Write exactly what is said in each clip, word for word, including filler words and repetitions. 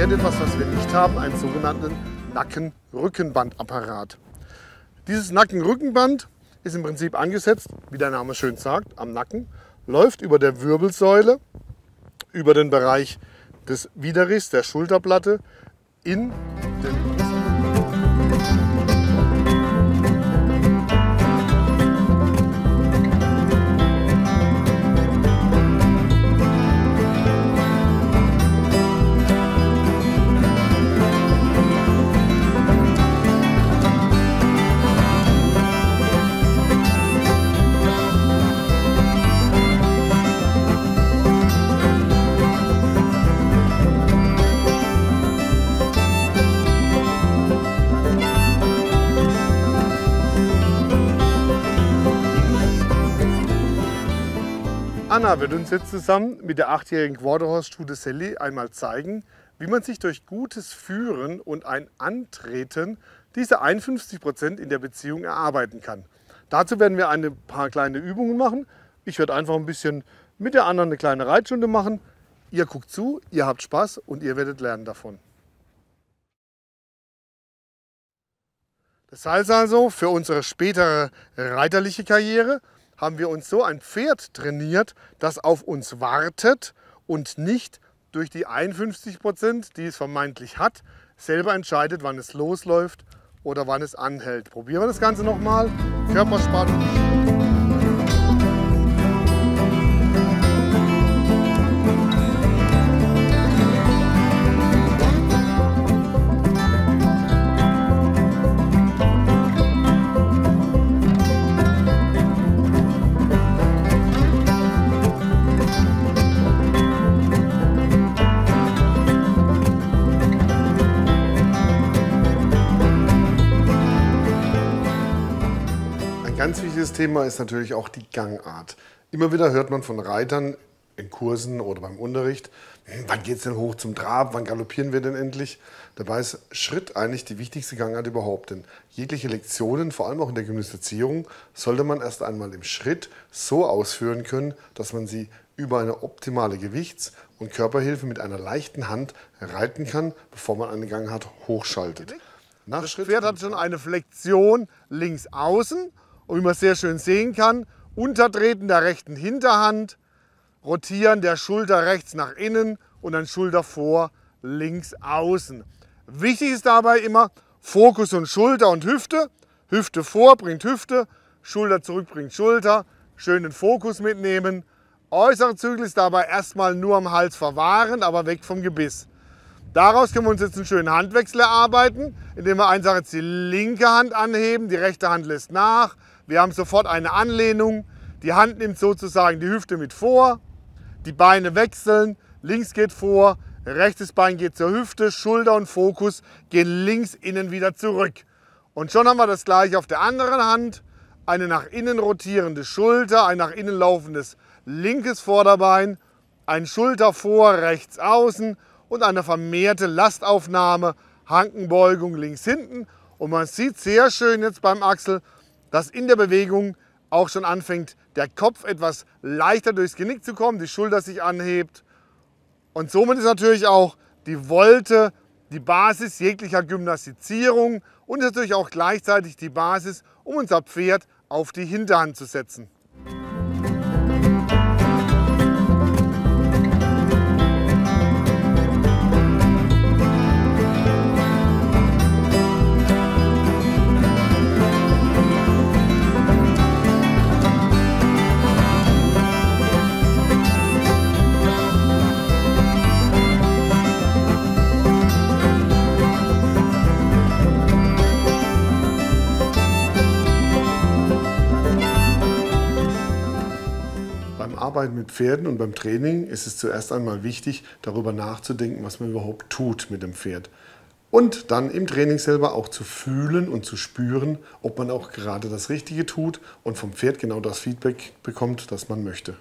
Pferd etwas, was wir nicht haben, einen sogenannten Nacken-Rückenbandapparat. Dieses Nacken-Rückenband ist im Prinzip angesetzt, wie der Name schön sagt, am Nacken, läuft über der Wirbelsäule, über den Bereich des Widerrichs, der Schulterplatte, in den Anna wird uns jetzt zusammen mit der achtjährigen Quarterhorse-Stute Sally einmal zeigen, wie man sich durch gutes Führen und ein Antreten diese einundfünfzig Prozent in der Beziehung erarbeiten kann. Dazu werden wir ein paar kleine Übungen machen. Ich werde einfach ein bisschen mit der Anna eine kleine Reitstunde machen. Ihr guckt zu, ihr habt Spaß und ihr werdet lernen davon. Das heißt also, für unsere spätere reiterliche Karriere haben wir uns so ein Pferd trainiert, das auf uns wartet und nicht durch die einundfünfzig Prozent, die es vermeintlich hat, selber entscheidet, wann es losläuft oder wann es anhält. Probieren wir das Ganze nochmal. Körperspannung. Ein ganz wichtiges Thema ist natürlich auch die Gangart. Immer wieder hört man von Reitern in Kursen oder beim Unterricht, wann geht es denn hoch zum Trab, wann galoppieren wir denn endlich? Dabei ist Schritt eigentlich die wichtigste Gangart überhaupt. Denn jegliche Lektionen, vor allem auch in der Gymnastizierung, sollte man erst einmal im Schritt so ausführen können, dass man sie über eine optimale Gewichts- und Körperhilfe mit einer leichten Hand reiten kann, bevor man eine Gangart hochschaltet. Nach das Schritt Pferd hat schon eine Flexion links außen. Und wie man sehr schön sehen kann, Untertreten der rechten Hinterhand, Rotieren der Schulter rechts nach innen und dann Schulter vor, links außen. Wichtig ist dabei immer Fokus und Schulter und Hüfte. Hüfte vor bringt Hüfte, Schulter zurück bringt Schulter. Schön den Fokus mitnehmen. Äußere Zügel ist dabei erstmal nur am Hals verwahren, aber weg vom Gebiss. Daraus können wir uns jetzt einen schönen Handwechsel erarbeiten, indem wir einfach jetzt die linke Hand anheben, die rechte Hand lässt nach. Wir haben sofort eine Anlehnung. Die Hand nimmt sozusagen die Hüfte mit vor. Die Beine wechseln. Links geht vor, rechtes Bein geht zur Hüfte. Schulter und Fokus gehen links innen wieder zurück. Und schon haben wir das gleiche auf der anderen Hand. Eine nach innen rotierende Schulter, ein nach innen laufendes linkes Vorderbein, ein Schulter vor, rechts außen und eine vermehrte Lastaufnahme, Hankenbeugung links hinten. Und man sieht sehr schön jetzt beim Achsel, dass in der Bewegung auch schon anfängt, der Kopf etwas leichter durchs Genick zu kommen, die Schulter sich anhebt. Und somit ist natürlich auch die Volte die Basis jeglicher Gymnastizierung und ist natürlich auch gleichzeitig die Basis, um unser Pferd auf die Hinterhand zu setzen. Arbeiten mit Pferden und beim Training ist es zuerst einmal wichtig, darüber nachzudenken, was man überhaupt tut mit dem Pferd. Und dann im Training selber auch zu fühlen und zu spüren, ob man auch gerade das Richtige tut und vom Pferd genau das Feedback bekommt, das man möchte.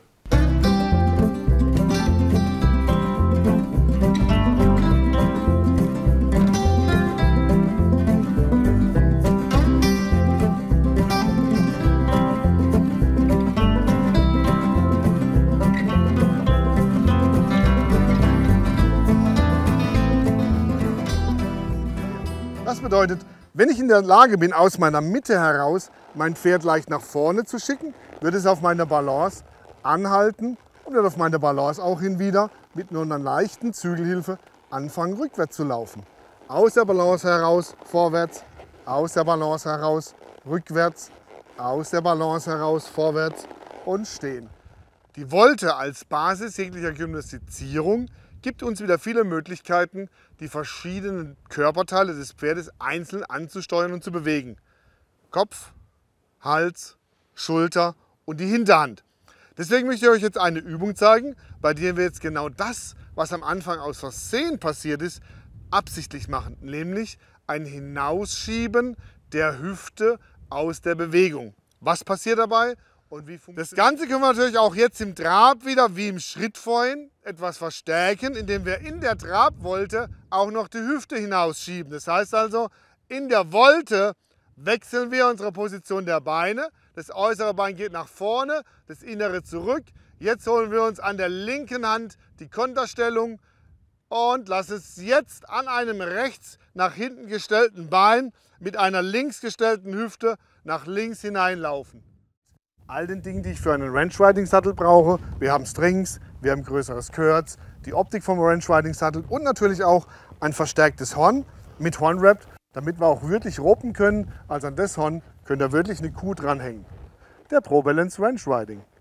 bedeutet, wenn ich in der Lage bin, aus meiner Mitte heraus mein Pferd leicht nach vorne zu schicken, wird es auf meiner Balance anhalten und wird auf meiner Balance auch hin wieder mit nur einer leichten Zügelhilfe anfangen, rückwärts zu laufen. Aus der Balance heraus vorwärts, aus der Balance heraus rückwärts, aus der Balance heraus vorwärts und stehen. Die Volte als Basis jeglicher Gymnastizierung gibt uns wieder viele Möglichkeiten, die verschiedenen Körperteile des Pferdes einzeln anzusteuern und zu bewegen. Kopf, Hals, Schulter und die Hinterhand. Deswegen möchte ich euch jetzt eine Übung zeigen, bei der wir jetzt genau das, was am Anfang aus Versehen passiert ist, absichtlich machen. Nämlich ein Hinausschieben der Hüfte aus der Bewegung. Was passiert dabei? Und wie funktioniert das Ganze können wir natürlich auch jetzt im Trab wieder, wie im Schritt vorhin, etwas verstärken, indem wir in der Trabvolte auch noch die Hüfte hinausschieben. Das heißt also, in der Volte wechseln wir unsere Position der Beine. Das äußere Bein geht nach vorne, das innere zurück. Jetzt holen wir uns an der linken Hand die Konterstellung und lassen es jetzt an einem rechts nach hinten gestellten Bein mit einer links gestellten Hüfte nach links hineinlaufen. All den Dingen, die ich für einen Ranch Riding Sattel brauche. Wir haben Strings, wir haben größere Skirts, die Optik vom Ranch Riding Sattel und natürlich auch ein verstärktes Horn mit Hornwrap, damit wir auch wirklich roppen können. Also an das Horn könnt ihr wirklich eine Kuh dranhängen. Der Pro Balance Ranch Riding.